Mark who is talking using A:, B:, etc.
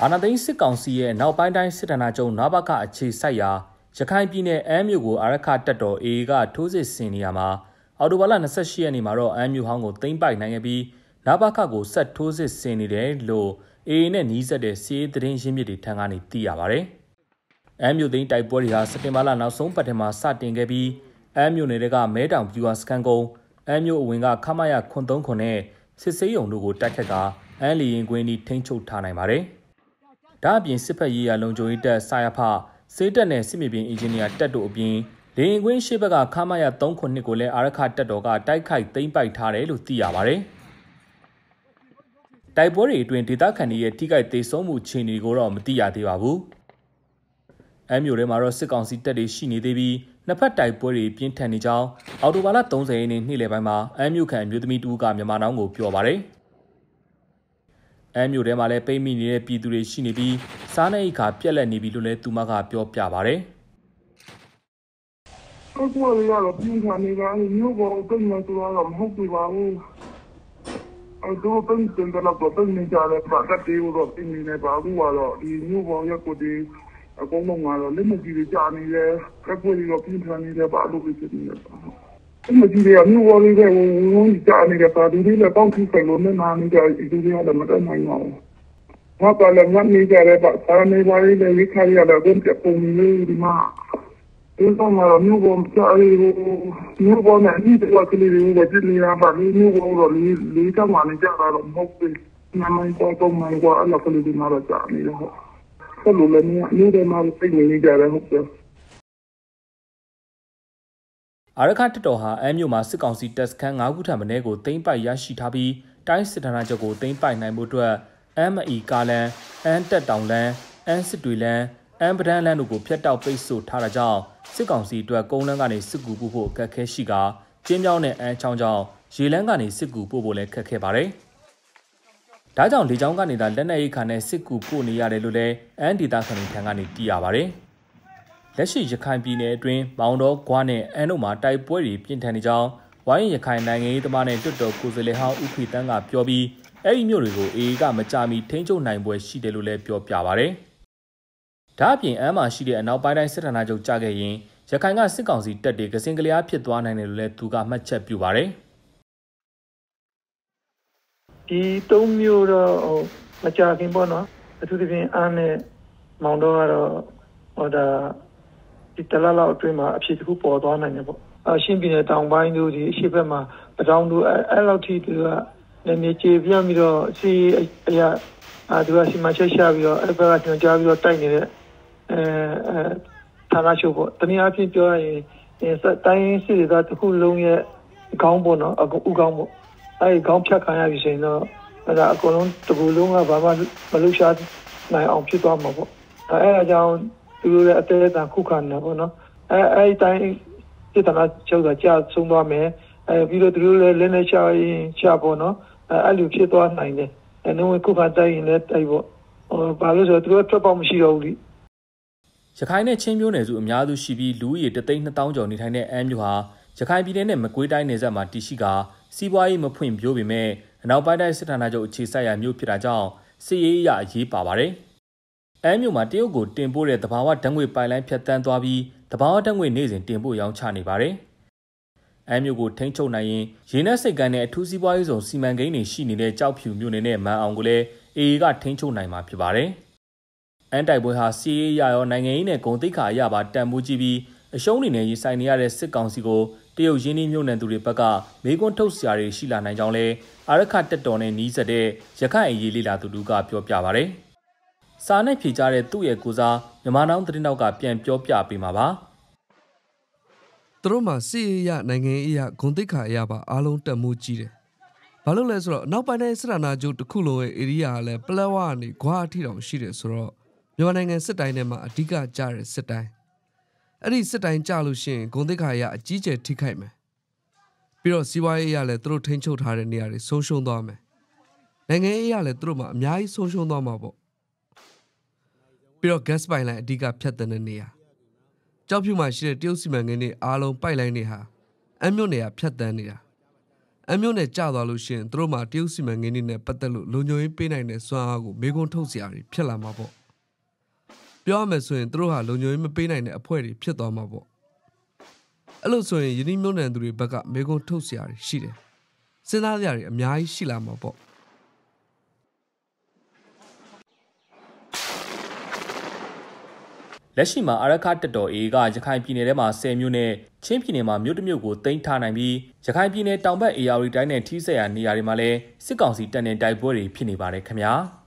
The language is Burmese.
A: အာဏာသိမ်းစစ်ကောင်စီရဲ့နောက်ပိုင်းတိုင်းစစ်ဌာနချုပ်နဘကအခြေစိုက်ရာရခိုင်ပြည်နယ်အမ်းမြို့ကိုအာရခတပ်တော် AA ကထိုးစစ်ဆင်နေရမှာအော်တိုဘာလ28ရက်နေ့မှာတော့အမ်းမြို့ဟောင်းကိုသိမ်းပိုက်နိုင်ခဲ့ပြီးနဘကကိုဆက်ထိုးစစ်ဆင်နေတယ်လို့ AA နဲ့နှီးစပ်တဲ့စီးရေးသတင်းရင်းမြစ်တွေထံကနေသိရပါတယ်။အမ်းမြို့သိမ်းတိုက်ပွဲတွေဟာစက်တင်ဘာလနောက်ဆုံးပတ်ထဲမှာစတင်ခဲ့ပြီးအမ်းမြို့နယ်ကမဲတောင်ပြူဟာစကန်ကုန်းအမ်းမြို့အဝင်ကခမရ939နဲ့စစ်စေးရုံတို့ကိုတိုက်ခတ်ကအမ်းလီရင်ကွင်းဤထိန်းချုပ်ထားနိုင်ပါတယ်။ဒါအပြင်စစ်ဖက်ရေးရလုံခြုံရေးတပ်စာရဖစေးတပ်နဲ့စစ်မြေပြင်အင်ဂျင်နီယာတပ်တို့အပြင်လေရင်ကွင်းရှေ့ဘက်ကခမရ39ကိုလည်းအာရခတပ်တော်ကတိုက်ခိုက်သိမ်းပိုက်ထားတယ်လို့သိရပါတယ်။တိုက်ပွဲတွေအတွင်းဒေသခံတွေရဲ့ထိခိုက်ဒေဆုံးမှုအခြေအနေကိုတော့မသိရသေးပါဘူး။အမ်းမြို့ထဲမှာတော့စစ်ကောင်စီတပ်တွေရှိနေသေးပြီးနှစ်ဖက်တိုက်ပွဲတွေပြင်းထန်နေကြောင်းအော်တိုဘာလ30ရက်နေ့နေ့လယ်ပိုင်းမှာအမ်းမြို့ခံအမျိုးသမီးတူကမြန်မာနောင်ကိုပြောပါတယ်။အမ်းမြို့ထဲမှာလည်းပိတ်မိနေတဲ့ပြည်သူတွေရှိနေပြီးစားနပ်ရိက္ခာပြက်လက်နေပြီလို့လည်းသူမကပြောပြပါတယ်
B: ။အခုလည်းတော့ပြင်းထန်နေတာမျိုးပေါ်တော့မဆိုတော့မဟုတ်ပါဘူး။တော့တင်တယ်တော့တင်နေကြတယ်ပါတတေးတော့တင်နေပါဘူးကတော့ဒီမျိုးပေါ်ရက်ကိုဒီအကုန်လုံးကတော့လက်မကြီးတွေကြာနေတယ်ကပ်ပွေးတော့ပြင်းထန်နေတယ်ပါလို့ဖြစ်နေတယ်ပါ။မကြီးရမျိုးပေါ်လေးကဝင်ကြာနေတဲ့ပါဒီလေးလည်းတောင်းထိဆိုင်လို့နာနေကြဒီလိုရတယ်မတတ်နိုင်ပါဘူး။ဘာကလည်းငတ်နေကြတယ်ပါစားနေပါလေဒီခါရတော့ဘယ်ပုံလေးဒီမှာဒီတော့မှမျိုးပေါ်ကြာရီမျိုးပေါ်နဲ့ဒီတော့ကလေးတွေကကြည့်နေရပါမျိုးပေါ်တော့လေးကမှနေကြတာတော့မဟုတ်ဘူး။နာမည်တော့မှတော့အလားကလေးဒီမှာတော့ကြာနေတော့ဆက်လို့လည်းမျိုးတွေမှာပြည့်နေကြတယ်ဟုတ်တယ်။
A: အာရခတပ်တော်ဟာအမ်းမြို့မှာစစ်ကောင်စီတပ်စခန်း9ခုထပ်မင်းကိုသိမ်းပိုက်ရရှိထားပြီးတိုင်းစစ်ဌာနချုပ်ကိုသိမ်းပိုက်နိုင်မှုအတွက်အမ်းမအီကားလန်အမ်းတက်တောင်လန်အမ်းစစ်တွေလန်အမ်းပဒန်းလန်တို့ကိုဖျက်တောက်ပိတ်ဆို့ထားတာကြောင့်စစ်ကောင်စီအတွက်ကုန်းလန်းကနေစစ်ကူပို့ဖို့အခက်အခဲရှိကကျင်းပြောင်းနဲ့အမ်းချောင်းကြောင့်ရေလန်းကနေစစ်ကူပို့ဖို့လည်းခက်ခဲပါတယ်။ဒါကြောင့်လေကြောင်းကနေသာလက်နက်ရိတ်ခါနဲ့စစ်ကူပို့နေရတယ်လို့လည်းအမ်းဒေသခံတွေထံကနေသိရပါတယ်။လက်ရှိရခိုင်ပြည်နယ်အတွင်းမောင်တော်ဂွားနဲ့အမ်းတို့မှာတိုက်ပွဲတွေပြင်းထန်နေကြောင်းဝိုင်းရခိုင်နိုင်ငံရေးသမားနဲ့တွတ်တော်ကိုယ်စားလှယ်ဟောင်းဦးဖေတန်းကပြောပြီးအဲ့ဒီမျိုးတွေကိုအေကမကြမီထိန်းချုပ်နိုင်ပွဲရှိတယ်လို့လည်းပြောပြပါတယ်။ဒါအပြင်အမ်းမှာရှိတဲ့အနောက်ပိုင်းတိုင်းစစ်ဌာနချုပ်ကြခဲ့ရင်ရခိုင်ကစစ်ကောင်စီတပ်တွေကစင်ကလျားဖြစ်သွားနိုင်တယ်လို့လည်းသူကမှတ်ချက်ပြုပါတယ်
B: ။ဒီ၃မျိုးတော့မကြခင်ပေါ့နော်အထူးသဖြင့်အမ်းနဲ့မောင်တော်ကတော့ဒါဒီတလားလောက်အတွင်းမှာအဖြစ်တစ်ခုပေါ်သွားနိုင်တယ်ပေါ့ရှင်းပြည်နယ်တောင်ပိုင်းတို့ဒီအရှိဘက်မှာပတောင်တို့အဲ့လောက်ထိသူကလည်းမြေကျေပြပြီးတော့စီအရာသူကစီမချက်ရှာပြီးတော့အဲ့ဘက်ကညွှန်ကြားပြီးတော့တိုက်နေတဲ့ဌာနချုပ်ပေါ့တနည်းအားဖြင့်ပြောရရင်တိုင်းစစ်ဒေသတစ်ခုလုံးရဲ့ခေါင်းပေါ့နော်ဥခေါင်းပေါ့အဲ့ခေါင်းဖြတ်ခံရပြီဆိုရင်တော့အဲ့ဒါအကုန်လုံးတစ်ခုလုံးကဘာမှမလုပ်ရှားနိုင်အောင်ဖြစ်သွားမှာပေါ့အဲ့ဒါကြောင့်သူတို့လည်းအသေးအံခုခံနေပေါ့နော်အဲ့တိုင်းစစ်ဌာနချုပ်ကကြာဆုံးသွားမယ်ပြီးတော့သူတို့လည်းလက်နဲ့ချရင်ချပေါ့နော်အဲ့လိုဖြစ်သွားနိုင်တယ်နှုတ်ခုခံတိုက်ရင်လည်းတိုက်ပေါ့ဘာလို့ဆိုတော့သူတို့ထွက်ပေါက်မရှိတော့ဘူးလေ
A: ရခိုင်နဲ့ချင်းမျိုးနယ်စုအများစုရှိပြီးလူဦးရေ3,200,000ကျော်နေထိုင်တဲ့အမ်းမြို့ဟာရခိုင်ပြည်နယ်နဲ့မကွေးတိုင်းနယ်စပ်မှာတည်ရှိကစီးပွားရေးမဖွင့်ပြိုးပေမဲ့အနောက်ပိုင်းတိုင်းစစ်ဌာနချုပ်အခြေစိုက်ရာမြို့ဖြစ်တာကြောင့်စစ်ရေးအရအရေးပါပါတယ်။အမ်းမြို့မှာတရုတ်ကိုတင်ပို့တဲ့တဘာဝဓာတ်ငွေပိုက်လိုင်းဖြတ်တန်းသွားပြီးတဘာဝဓာတ်ငွေနေ့စဉ်တင်ပို့ရောင်းချနေပါတယ်။အမ်းမြို့ကိုထိန်းချုပ်နိုင်ရင်ရေနက်စိတ်ကမ်းနဲ့အထူးစီးပွားရေးဆောင်စီမံကိန်းတွေရှိနေတဲ့ကြောက်ဖြူမြို့နယ်နဲ့မန်အောင်ကိုလည်း AA ကထိန်းချုပ်နိုင်မှာဖြစ်ပါတယ်။အမ်းတိုက်ပွဲဟာစီးရေးရရောနိုင်ငံရေးနဲ့ဂုဏ်သိက္ခာအရပါတန်ဖိုးကြီးပြီးအရှုံးတွေနဲ့ရင်ဆိုင်နေရတဲ့စစ်ကောင်စီကိုတရုတ်ရင်းနှီးမြှုပ်နှံသူတွေဘက်ကမေးခွန်းထုတ်စရာတွေရှိလာနိုင်ကြောင်းလဲအာရခတက်တော်နဲ့နီးစပ်တဲ့ရခိုင်အရေးလေးလာသူတို့ကပြောပြပါဗျ။စာနဲ့ဖြေကြတဲ့သူ့ရဲ့ကိုစားမြန်မာနောင်သတင်းတောက်ကပြန်ပြောပြပေးမှာပါ
C: ။သူတို့မှာစစ်ရေးရနိုင်ငံရေးရဂုဏ်သိက္ခာအရပါအားလုံးတက်မှုကြီးတယ်။ဘာလို့လဲဆိုတော့နောက်ပိုင်းတိုင်းစစ်ဌာနချုပ်တစ်ခုလုံးရဲ့ area ကလည်းပလက်ဝကနေဂွားအထိတောင်ရှိတယ်ဆိုတော့မြန်မာနိုင်ငံစစ်တိုင်းထဲမှာအဓိကကျတဲ့စစ်တိုင်းအဲ့ဒီစစ်တိုင်းကြလို့ရှိရင်ဂုဏ်သိက္ခာရအကြီးကျယ်ထိခိုက်မယ်ပြီးတော့စီးပွားရေးရလည်းသူတို့ထိန်းချုပ်ထားတဲ့နေရာတွေဆုံးရှုံးသွားမယ်နိုင်ငံရေးရလည်းသူတို့မှာအများကြီးဆုံးရှုံးသွားမှာပေါ့ပြီးတော့ gas pipeline အဓိကဖြတ်တဲ့နေရာကြောက်ဖြူမှာရှိတဲ့တရုတ်စီမံကိန်းတွေအားလုံးပိုက်လိုင်းတွေဟာအမြို့နယ်ကဖြတ်တန်းနေတာအမျိုးနဲ့ကြာသွားလို့ရှိရင်သူတို့မှတရုတ်စီမံကိန်းတွေနဲ့ပတ်သက်လို့လုံခြုံရေးပေးနိုင်တဲ့စွမ်းအားကိုမေးခွန်းထုတ်စရာတွေဖြစ်လာမှာပေါ့ပြောရမယ်ဆိုရင်သူတို့ဟာလုံခြုံရေးမပေးနိုင်တဲ့အဖွဲ့တွေဖြစ်သွားမှာပေါ့အဲ့လိုဆိုရင်ယင်းနှမြုံနှံသူတွေဘက်ကမေးခွန်းထုတ်စရာတွေရှိတယ်စဉ်းစားစရာတွေအများကြီးရှိလာမှာပေါ့
A: လက်ရှိမှာအာရခတက်တော် AA ကရခိုင်ပြည်နယ်ထဲမှာ10မြို့နဲ့ချင်းပြည်နယ်မှာမြို့တစ်မြို့ကိုသိမ်းထားနိုင်ပြီးရခိုင်ပြည်နယ်တောင်ဘက် AR တိုင်းနဲ့ထိစပ်ရာနေရာတွေမှာလည်းစစ်ကောင်စီတပ်နဲ့တိုက်ပွဲတွေဖြစ်နေပါတယ်ခင်ဗျာ။